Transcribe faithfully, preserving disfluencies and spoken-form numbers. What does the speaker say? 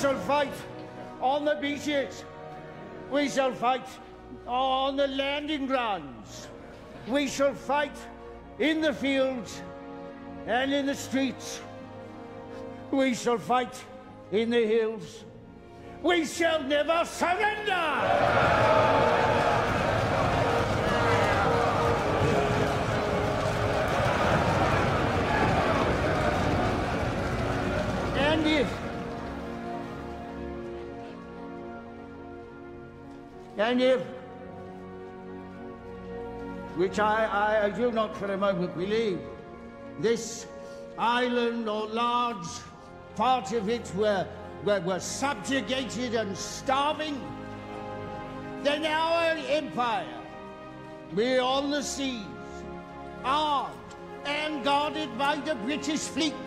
shall fight on the beaches. We shall fight on the landing grounds. We shall fight in the fields and in the streets. We shall fight in the hills. We shall never surrender! And if, and if, which I, I do not for a moment believe, this island or large part of it were, were, were subjugated and starving, then our empire, beyond the seas, armed and guarded by the British fleet,